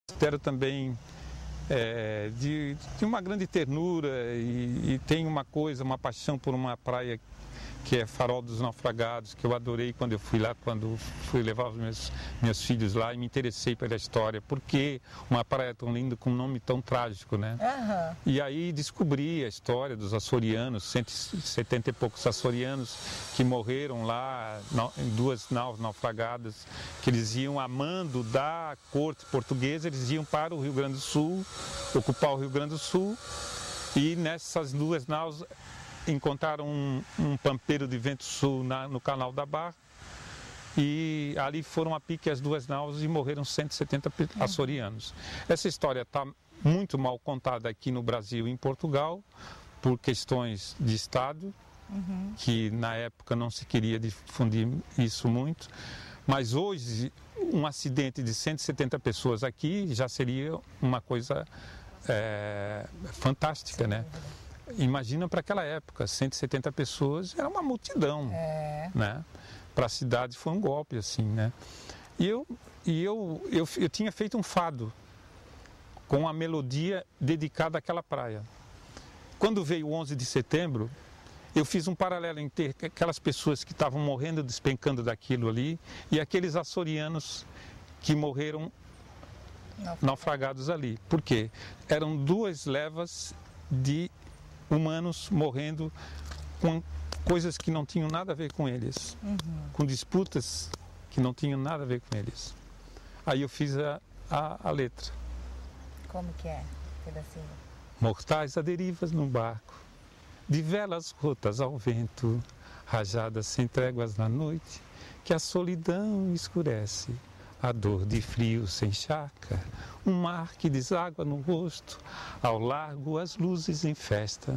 considero também de uma grande ternura e tem uma paixão por uma praia que é Farol dos Naufragados, que eu adorei quando eu fui lá, quando fui levar os meus filhos lá e me interessei pela história. Por que uma praia tão linda com um nome tão trágico, né? Uhum. E aí descobri a história dos açorianos, 170 e poucos açorianos que morreram lá em 2 naus naufragadas, que eles iam amando da corte portuguesa, eles iam para o Rio Grande do Sul, ocupar o Rio Grande do Sul, e nessas 2 naus encontraram um pampeiro de vento sul no canal da Barra e ali foram a pique as 2 naus e morreram 170 açorianos. Essa história está muito mal contada aqui no Brasil e em Portugal por questões de Estado, que na época não se queria difundir isso muito, mas hoje um acidente de 170 pessoas aqui já seria uma coisa fantástica, né? Imagina para aquela época, 170 pessoas, era uma multidão, né? Para a cidade foi um golpe, assim, né? E eu tinha feito um fado com a melodia dedicada àquela praia. Quando veio o 11 de setembro, eu fiz um paralelo entre aquelas pessoas que estavam morrendo, despencando daquilo ali, e aqueles açorianos que morreram naufragados ali. Por quê? Eram 2 levas de humanos morrendo com coisas que não tinham nada a ver com eles, com disputas que não tinham nada a ver com eles. Aí eu fiz a letra. Como que é? Pedacinho. Mortais a derivas num barco, de velas rotas ao vento, rajadas sem tréguas na noite, que a solidão escurece, a dor de frio sem charca, um mar que deságua no rosto, ao largo as luzes em festa.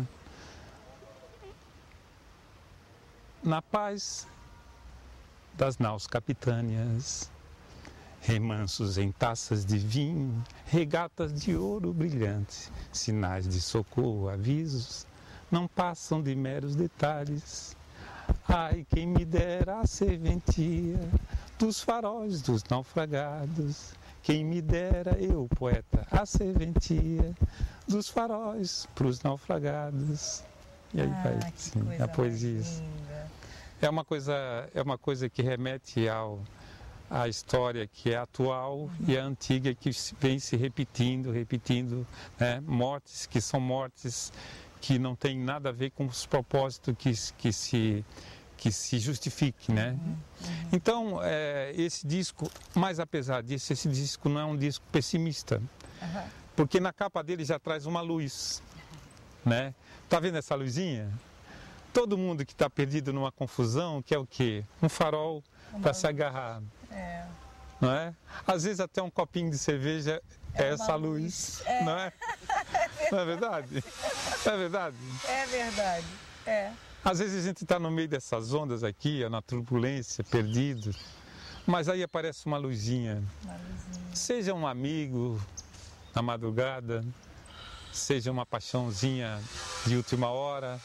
Na paz das naus capitâneas, remansos em taças de vinho, regatas de ouro brilhante, sinais de socorro, avisos, não passam de meros detalhes. Ai, quem me dera a serventia dos faróis dos naufragados, quem me dera eu, poeta, a serventia dos faróis pros naufragados. E aí vai, sim, a poesia. É uma coisa que remete à história que é atual e a antiga, que vem se repetindo, né? Mortes que são mortes que não tem nada a ver com os propósitos que se justifique, né? Então, esse disco, mas apesar disso, esse disco não é um disco pessimista, porque na capa dele já traz uma luz, né? Tá vendo essa luzinha? Todo mundo que está perdido numa confusão quer o quê? Um farol para se agarrar, não é? Às vezes até um copinho de cerveja é essa luz, não é? Não é verdade? Não é verdade? É verdade, Às vezes a gente está no meio dessas ondas aqui, na turbulência, perdido, mas aí aparece uma luzinha. Seja um amigo na madrugada, seja uma paixãozinha de última hora.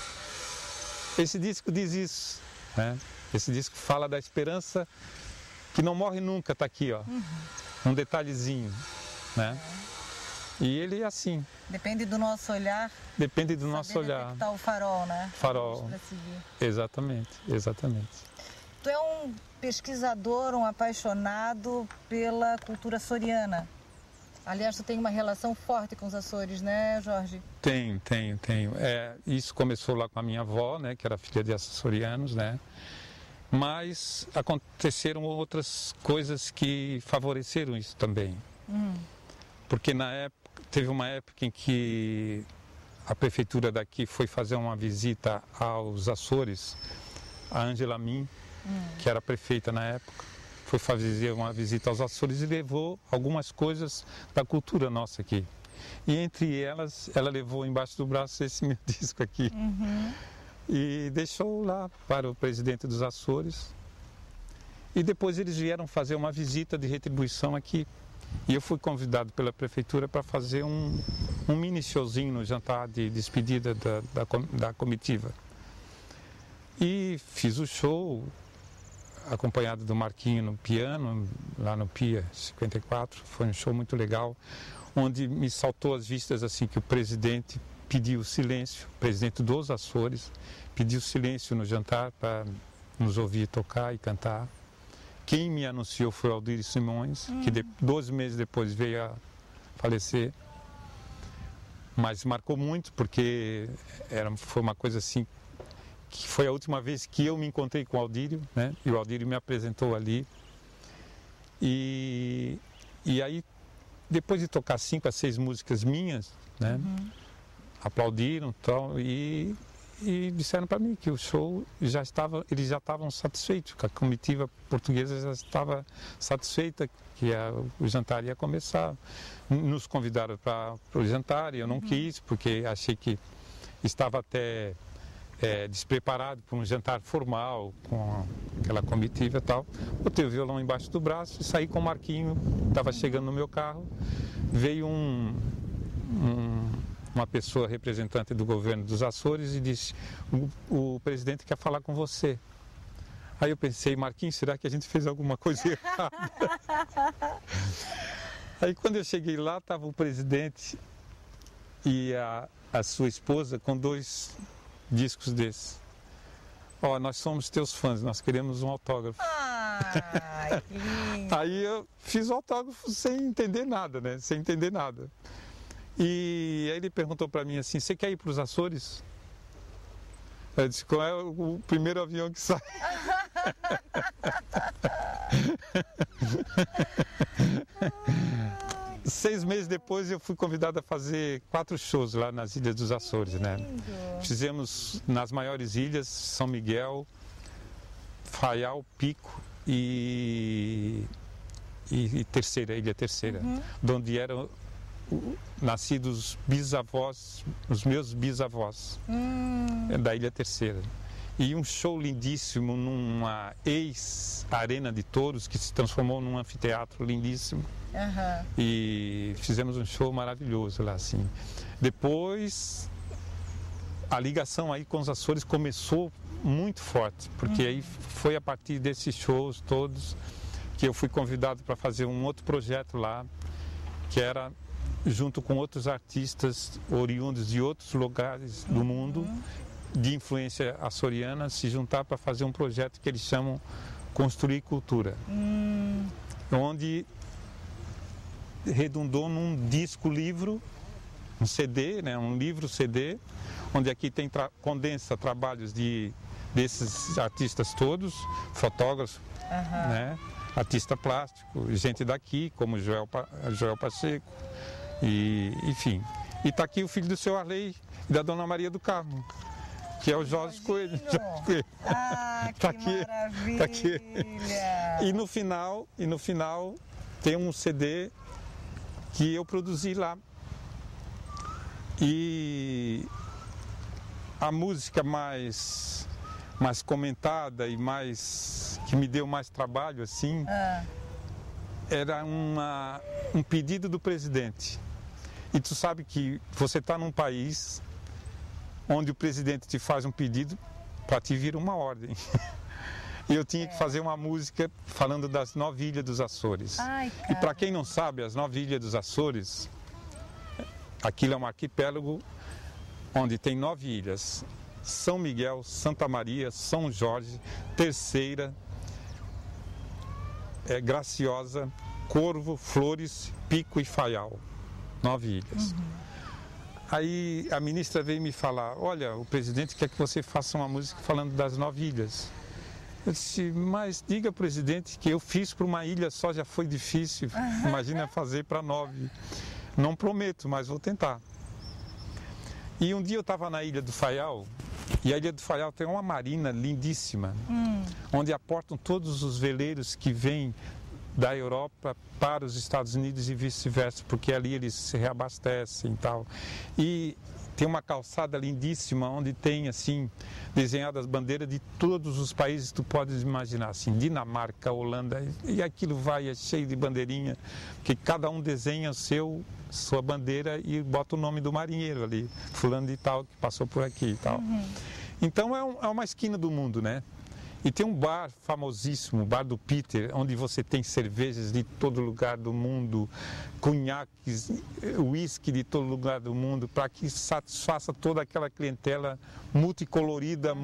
Esse disco diz isso, né? Esse disco fala da esperança que não morre nunca, está aqui, ó. Um detalhezinho, né? E ele é assim. Depende do nosso olhar. Depende do nosso olhar. Detectar o farol, né? Farol. Exatamente, exatamente. Tu é um pesquisador, um apaixonado pela cultura açoriana. Aliás, tu tem uma relação forte com os Açores, né, Jorge? Tenho. Isso começou lá com a minha avó, né, que era filha de açorianos, né? Mas aconteceram outras coisas que favoreceram isso também. Porque teve uma época em que a prefeitura daqui foi fazer uma visita aos Açores, a Ângela Min, que era prefeita na época, foi fazer uma visita aos Açores e levou algumas coisas da cultura nossa aqui. E entre elas, ela levou embaixo do braço esse meu disco aqui. E deixou lá para o presidente dos Açores. E depois eles vieram fazer uma visita de retribuição aqui. E eu fui convidado pela prefeitura para fazer um mini showzinho no jantar de despedida da comitiva. E fiz o show, acompanhado do Marquinho no piano, lá no Pia 54, foi um show muito legal, onde me saltou às vistas assim que o presidente pediu silêncio, o presidente dos Açores pediu silêncio no jantar para nos ouvir tocar e cantar. Quem me anunciou foi o Aldir Simões, que 12 meses depois veio a falecer. Mas marcou muito porque foi uma coisa assim, que foi a última vez que eu me encontrei com o Aldírio, né? E o Aldírio me apresentou ali. E aí, depois de tocar 5 a 6 músicas minhas, né? Aplaudiram e disseram para mim que o show eles já estavam satisfeitos, que a comitiva portuguesa já estava satisfeita, que o jantar ia começar. Nos convidaram para o jantar e eu não quis, porque achei que estava até despreparado para um jantar formal, com aquela comitiva e tal. Botei o violão embaixo do braço e saí com o Marquinho, estava chegando no meu carro, veio uma pessoa representante do governo dos Açores e disse: o presidente quer falar com você. Aí eu pensei: Marquinhos, será que a gente fez alguma coisa errada? Aí quando eu cheguei lá, estava o presidente e a sua esposa com 2 discos desses. Ó, nós somos teus fãs, nós queremos um autógrafo. Ai, que lindo. Aí eu fiz o autógrafo sem entender nada, né? Sem entender nada. E aí ele perguntou para mim assim: você quer ir para os Açores? Eu disse: qual é o primeiro avião que sai? 6 meses depois eu fui convidado a fazer 4 shows lá nas Ilhas dos Açores, né? Fizemos nas maiores ilhas, São Miguel, Faial, Pico e Terceira, Ilha Terceira, de onde eram nascidos bisavós, os meus bisavós, da Ilha Terceira. E um show lindíssimo numa ex-arena de touros que se transformou num anfiteatro lindíssimo. E fizemos um show maravilhoso lá, assim. Depois, a ligação aí com os Açores começou muito forte, porque aí foi a partir desses shows todos que eu fui convidado para fazer um outro projeto lá, que era junto com outros artistas oriundos de outros lugares do mundo, de influência açoriana, se juntar para fazer um projeto que eles chamam Construir Cultura, onde redundou num disco-livro, um CD, né, um livro-CD, onde aqui condensa trabalhos desses artistas todos, fotógrafos, né, artista plástico, gente daqui, como Joel Pacheco, e enfim. E está aqui o filho do seu Arley e da Dona Maria do Carmo, que é o Jorge Coelho. Ah, que maravilha! Tá aqui. E no final tem um CD que eu produzi lá. E a música mais comentada e que me deu mais trabalho assim, era um pedido do presidente. E tu sabe que você está num país onde o presidente te faz um pedido, para ti vir uma ordem. E eu tinha que fazer uma música falando das 9 ilhas dos Açores. E para quem não sabe, as 9 ilhas dos Açores, aquilo é um arquipélago onde tem 9 ilhas: São Miguel, Santa Maria, São Jorge, Terceira, Graciosa, Corvo, Flores, Pico e Faial. 9 ilhas. Aí a ministra veio me falar: olha, o presidente quer que você faça uma música falando das 9 ilhas. Eu disse: mas diga, presidente, que eu fiz para uma ilha só, já foi difícil, imagina fazer para 9. Não prometo, mas vou tentar. E um dia eu estava na Ilha do Faial, e a Ilha do Faial tem uma marina lindíssima, onde aportam todos os veleiros que vêm da Europa para os Estados Unidos e vice-versa, porque ali eles se reabastecem e tal. E tem uma calçada lindíssima onde tem assim desenhadas bandeiras de todos os países que tu podes imaginar, assim, Dinamarca, Holanda, e aquilo é cheio de bandeirinha, que cada um desenha sua bandeira e bota o nome do marinheiro ali, fulano de tal que passou por aqui e tal. Então é uma esquina do mundo, né? E tem um bar famosíssimo, o Bar do Peter, onde você tem cervejas de todo lugar do mundo, cunhaques, uísque de todo lugar do mundo, para que satisfaça toda aquela clientela multicolorida,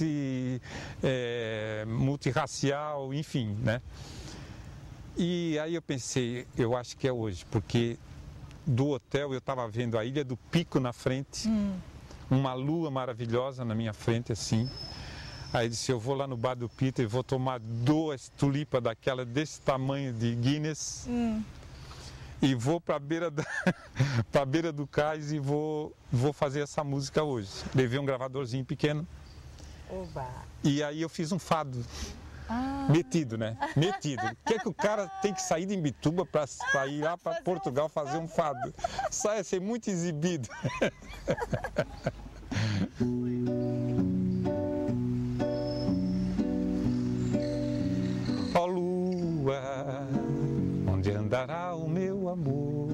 multirracial, enfim, né? E aí eu pensei, eu acho que é hoje, porque do hotel eu estava vendo a Ilha do Pico na frente, uma lua maravilhosa na minha frente, assim. Aí disse, eu vou lá no Bar do Peter, vou tomar 2 tulipas daquela desse tamanho de Guinness e vou para a beira, beira do cais e vou fazer essa música hoje. Levei um gravadorzinho pequeno. Oba. E aí eu fiz um fado. Metido, né? Metido. O que é que o cara tem que sair de Imbituba para ir lá para Portugal fazer um fado? Sai a ser muito exibido. Ó lua, onde andará o meu amor?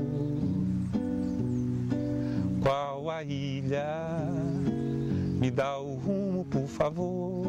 Qual a ilha? Me dá o rumo, por favor.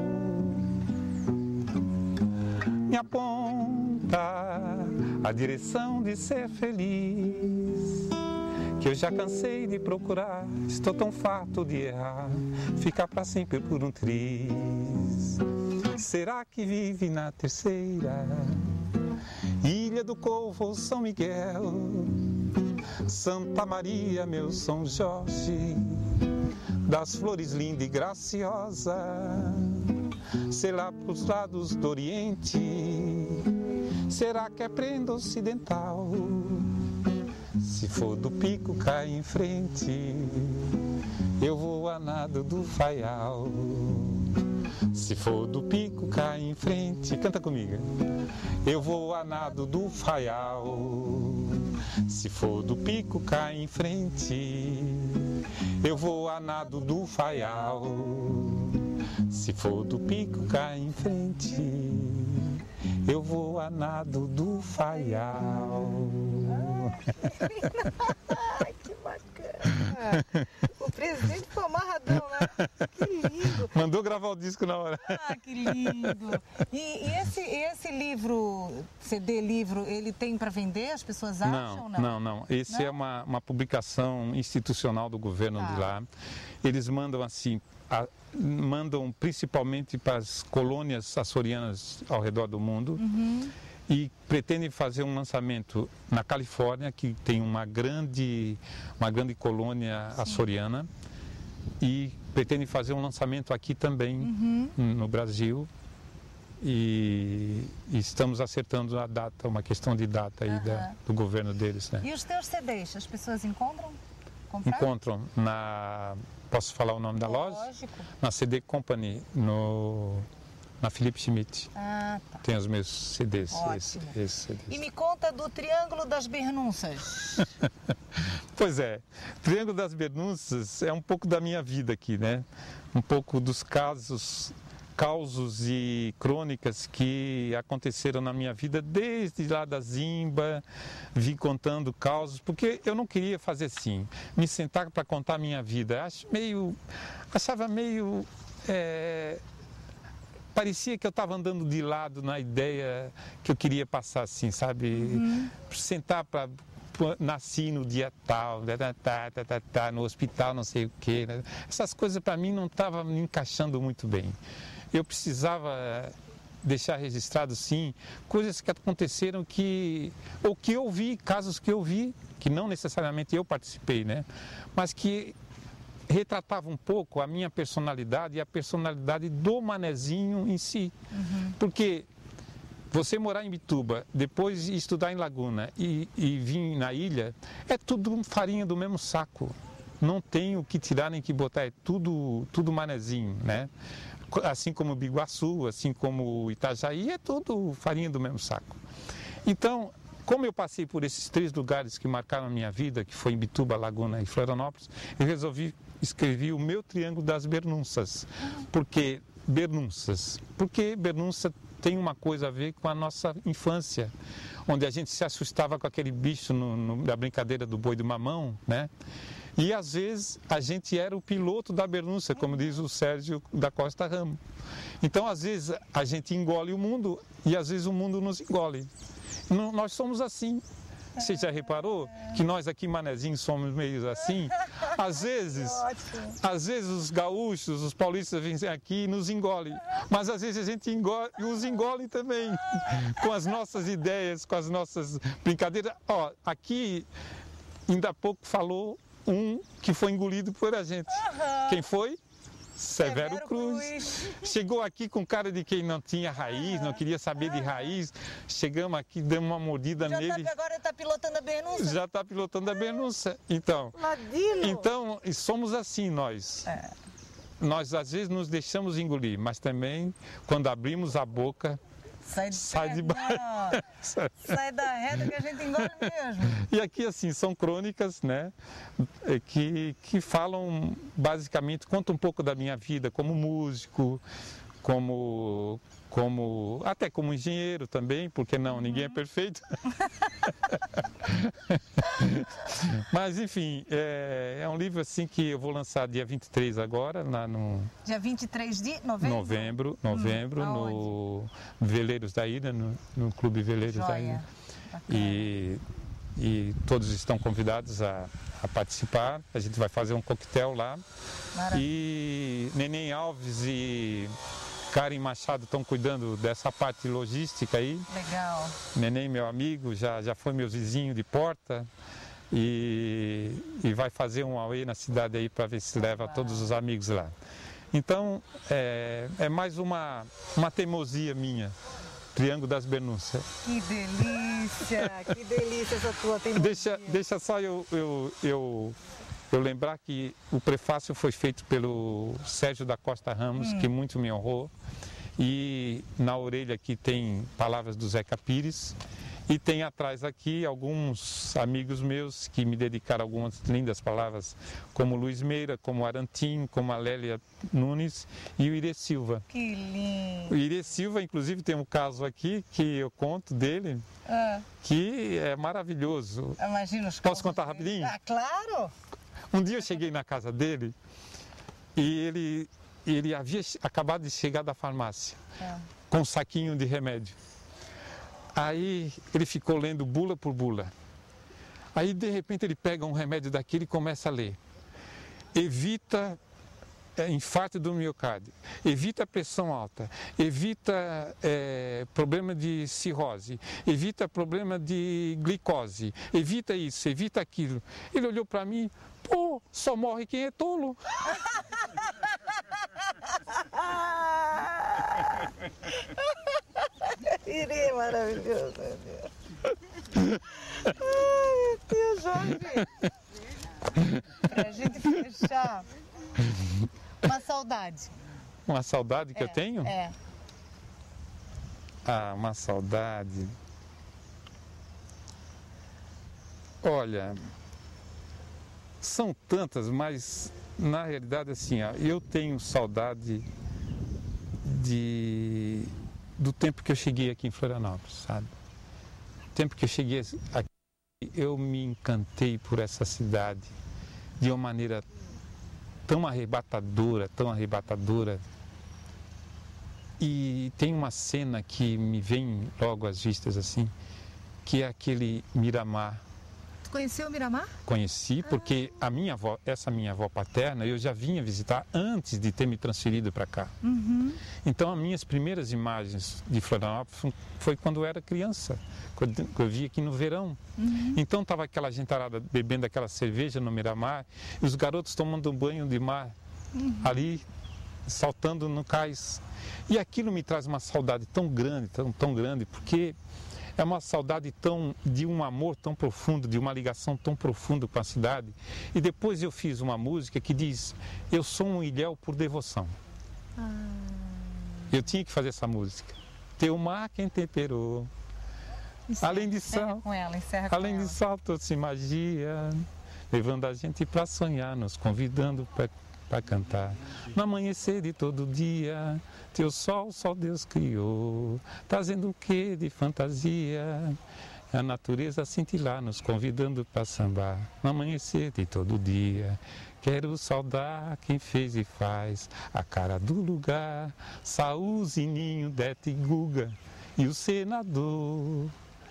Me aponta a direção de ser feliz, que eu já cansei de procurar, estou tão farto de errar, ficar para sempre por um triz. Será que vive na terceira Ilha do Corvo ou São Miguel, Santa Maria, meu São Jorge, das flores linda e graciosa, sei lá pros lados do Oriente, será que é prenda ocidental? Se for do Pico, cai em frente, eu vou a nado do Faial. Se for do Pico, cai em frente, canta comigo. Eu vou a nado do Faial. Se for do Pico, cai em frente, eu vou a nado do Faial. Se for do Pico, cai em frente, eu vou a nado do Faial. Ai, que bacana! O presidente foi amarradão, né? Que lindo! Mandou gravar o disco na hora. Ah, que lindo! E esse livro, CD-livro, ele tem para vender? As pessoas acham ou não? Não. Esse é uma publicação institucional do governo de lá. Eles mandam assim, mandam principalmente para as colônias açorianas ao redor do mundo. E pretendem fazer um lançamento na Califórnia, que tem uma grande colônia açoriana, e pretendem fazer um lançamento aqui também, no Brasil, e estamos acertando a data, uma questão de data aí do governo deles, né? E os teus CDs, as pessoas encontram? Comprar? Encontram posso falar o nome da loja? Lógico. Na CD Company, na Felipe Schmidt. Tá. Tem os meus CDs. Ótimo. Esses CDs. E me conta do Triângulo das Bernunças. Pois é, Triângulo das Bernunças é um pouco da minha vida aqui, né? Um pouco dos causos e crônicas que aconteceram na minha vida desde lá da Zimba, vim contando causos, porque eu não queria fazer assim, me sentar para contar a minha vida. Achava meio parecia que eu estava andando de lado na ideia que eu queria passar, assim, sabe? Sentar para... Nasci no dia tal, no hospital, não sei o quê. Né? Essas coisas para mim não estavam me encaixando muito bem. Eu precisava deixar registrado, sim, coisas que aconteceram ou que eu vi, casos que eu vi, que não necessariamente eu participei, né? Mas que retratava um pouco a minha personalidade e a personalidade do manezinho em si. Porque você morar em Imbituba, depois estudar em Laguna e vir na ilha, é tudo farinha do mesmo saco. Não tem o que tirar nem que botar, é tudo manezinho, né? Assim como Biguaçu, assim como Itajaí, é tudo farinha do mesmo saco. Então, como eu passei por esses 3 lugares que marcaram a minha vida, que foi Imbituba, Laguna e Florianópolis, eu resolvi escrever o meu Triângulo das Bernunças. Por que Bernunças? Porque Bernunça tem uma coisa a ver com a nossa infância, onde a gente se assustava com aquele bicho na brincadeira do boi do mamão, né? E às vezes a gente era o piloto da Bernúcia, como diz o Sérgio da Costa Ramos. Então às vezes a gente engole o mundo e às vezes o mundo nos engole. Nós somos assim. Você já reparou que nós aqui manezinhos somos meio assim? Às vezes os gaúchos, os paulistas vêm aqui e nos engolem, mas às vezes a gente os engole também, com as nossas ideias, com as nossas brincadeiras. Ó, aqui ainda há pouco falou um que foi engolido por a gente. Quem foi? Severo Cruz. Chegou aqui com cara de quem não tinha raiz, não queria saber de raiz. Chegamos aqui, demos uma mordida nele. Agora está pilotando a Bernúcia? Já está pilotando a Bernúcia. Então, somos assim nós. Nós às vezes nos deixamos engolir, mas também quando abrimos a boca, sai de baixo. Sai da reta que a gente engole mesmo. E aqui, assim, são crônicas, né, que falam, basicamente, contam um pouco da minha vida como músico, até como engenheiro também, porque não, ninguém é perfeito. Mas, enfim, é um livro assim que eu vou lançar dia 23 agora, lá no... Dia 23 de novembro? Novembro, no Veleiros da Ilha, no Clube Veleiros da Ilha. E todos estão convidados a participar. A gente vai fazer um coquetel lá. Maravilha. E Neném Alves e Karen Machado estão cuidando dessa parte logística aí. Legal. Neném, meu amigo, já foi meu vizinho de porta e vai fazer um auê na cidade aí para ver se leva todos os amigos lá. Então, é mais uma teimosia minha, Triângulo das Bernúcias. Que delícia essa tua teimosia. Deixa só eu lembrar que o prefácio foi feito pelo Sérgio da Costa Ramos, que muito me honrou. E na orelha aqui tem palavras do Zeca Pires. E tem atrás aqui alguns amigos meus que me dedicaram algumas lindas palavras, como Luiz Meira, como Arantim, como a Lélia Nunes e o Irê Silva. Que lindo! O Irê Silva, inclusive, tem um caso aqui que eu conto dele, que é maravilhoso. Imagina os casos. Posso contar rapidinho? Ah, claro! Um dia eu cheguei na casa dele e ele havia acabado de chegar da farmácia com um saquinho de remédio. Aí ele ficou lendo bula por bula. Aí de repente ele pega um remédio daquele e começa a ler. Evita infarto do miocárdio, evita pressão alta, evita problema de cirrose, evita problema de glicose, evita isso, evita aquilo. Ele olhou para mim, pô, só morre quem é tolo. Irê, maravilhoso, meu Deus. Ai, meu Deus, Jorge. Pra gente fechar, uma saudade. Uma saudade que eu tenho? Ah, uma saudade. Do São tantas, mas na realidade assim, eu tenho saudade do tempo que eu cheguei aqui em Florianópolis, sabe? O tempo que eu cheguei aqui, eu me encantei por essa cidade de uma maneira tão arrebatadora, tão arrebatadora. E tem uma cena que me vem logo às vistas assim, que é aquele Miramar. Tu conheceu o Miramar? Conheci, porque essa minha avó paterna, eu já vinha visitar antes de ter me transferido para cá. Então, as minhas primeiras imagens de Florianópolis foi quando eu era criança, quando eu vi aqui no verão. Então, estava aquela gentarada bebendo aquela cerveja no Miramar, e os garotos tomando um banho de mar, ali, saltando no cais. E aquilo me traz uma saudade tão grande, tão grande, porque é uma saudade de um amor tão profundo, de uma ligação tão profunda com a cidade. E depois eu fiz uma música que diz, eu sou um ilhéu por devoção. Eu tinha que fazer essa música. Teu mar quem temperou. Além de sal, além de sal, trouxe magia, levando a gente para sonhar, nos convidando para cantar. No amanhecer de todo dia, teu sol, só Deus criou, trazendo o quê de fantasia? A natureza cintilar, nos convidando para sambar. No amanhecer de todo dia, quero saudar quem fez e faz a cara do lugar. Saúl, Zininho, Dete e Guga e o senador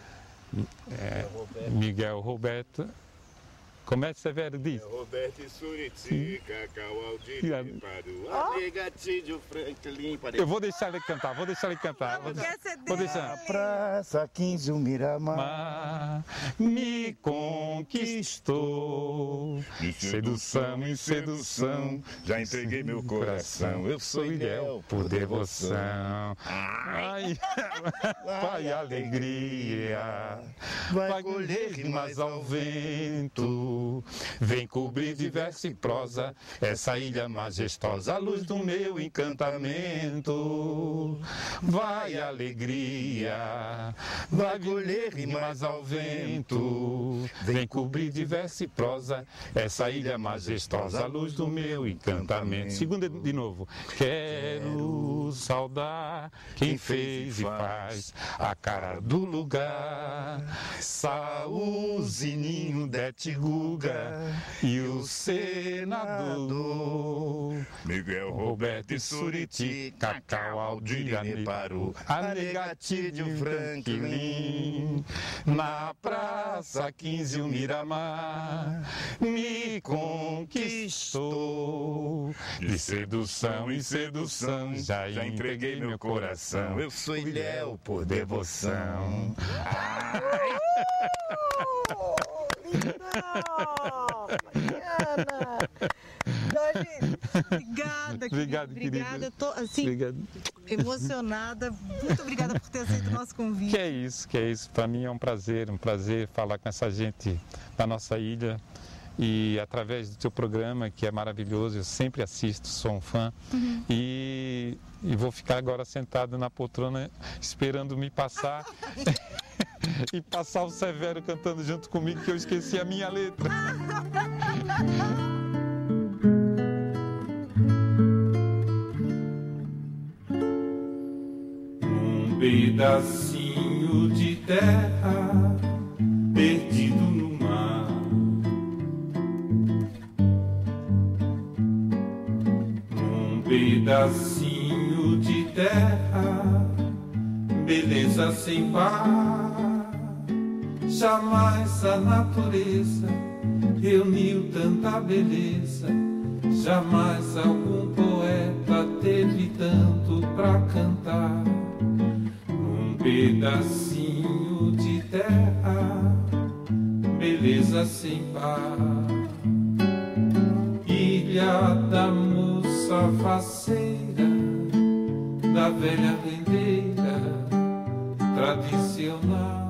Miguel Roberto. Como é que Severo diz? Roberto e Suriti, Cacau, Aldir, Paru, Negatídio, Franklin. Eu vou deixar ele cantar, vou deixar. Vou deixar. A Praça 15, o Miramar me conquistou. Sedução em sedução, já entreguei meu coração. Eu sou Ilhéu por devoção. Ai, vai alegria, vai colher rimas ao vento. Vem cobrir de verso e prosa essa ilha majestosa, a luz do meu encantamento. Vai alegria, vai colher rimas ao vento. Vem cobrir de verso e prosa essa ilha majestosa, a luz do meu encantamento. Segunda de novo. Quero saudar quem fez e faz a cara do lugar. Saúl, Zininho, Dete, Guga e o senador Miguel, Roberto e Suriti, Cacau, Aldir, Paru, a Negatídio, Franklin. Na Praça 15, o Miramar me conquistou. De sedução em sedução, já entreguei meu coração. Eu sou Ilhéu por devoção. Mariana! Jorge, obrigada, Obrigada, eu tô assim, emocionada. Muito obrigada por ter aceito o nosso convite. Que é isso. Para mim é um prazer falar com essa gente da nossa ilha. E através do teu programa, que é maravilhoso, eu sempre assisto, sou um fã. E vou ficar agora sentado na poltrona esperando me passar. E passar o Severo cantando junto comigo, que eu esqueci a minha letra. Um pedacinho de terra perdido no mar. Um pedacinho de terra, beleza sem par. Jamais a natureza reuniu tanta beleza, jamais algum poeta teve tanto pra cantar. Num pedacinho de terra, beleza sem par. Ilha da moça faceira, da velha rendeira tradicional.